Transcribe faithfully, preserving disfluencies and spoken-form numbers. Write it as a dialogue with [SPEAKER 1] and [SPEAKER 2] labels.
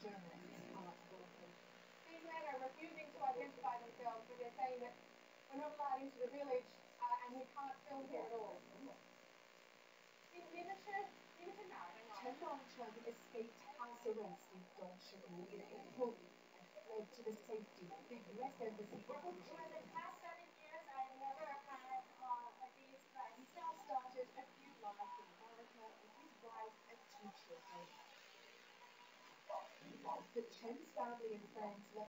[SPEAKER 1] journalists are welcome. These men are refusing to identify themselves, but they're saying that we're not allowed into the village uh, and we can't film here at all. Chen Longcheng escaped house arrest in Dongsheng in a hurry and fled to the safety of the U S embassy in Beijing.
[SPEAKER 2] For the past seven years, I've never had uh, a day's rest.
[SPEAKER 1] He's now started a new life in America with his wife and two children. But Chen's family and friends left